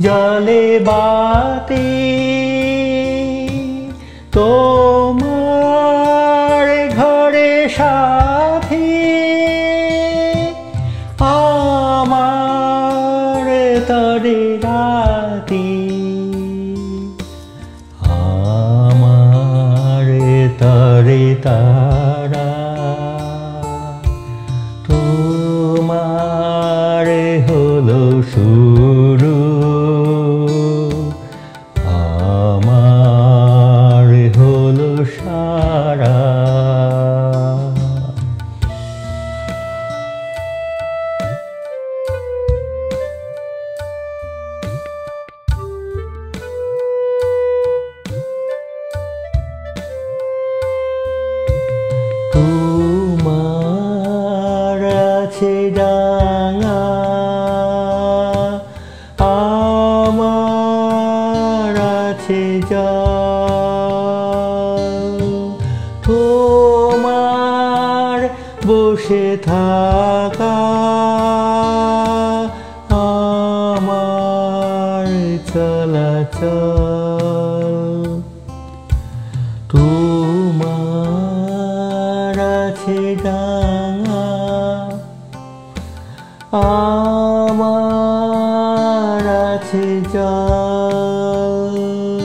জলে বাতি তোমার ঘরে সাথী আমার তরে রাতি আমার তরে তারা তোমার হলো শুরু আমার হলো সারা তোমার আছে ডাঙা আমার আছে জল তোমার বসে থাকা আমার চলাচল তোমার আছে ডাঙা আমার আছে জল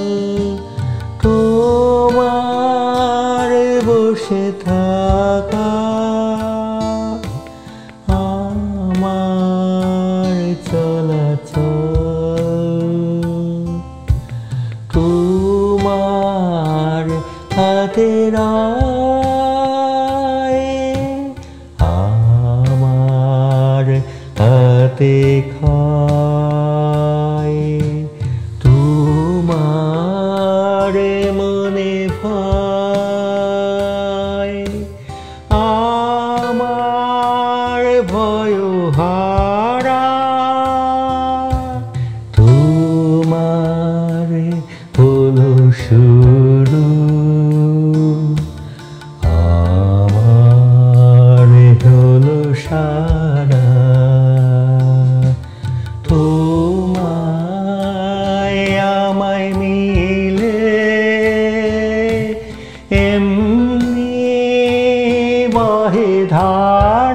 তোমার বসে থাকা আমার চলাচল তোমার হাতের আমার হাতে খায় তোমার মনে ভয় আমার ভয় হারা তোমার হলো শুরু আমার হলো সারা তোমায় আমায় মিলে এমনি বহে ধারা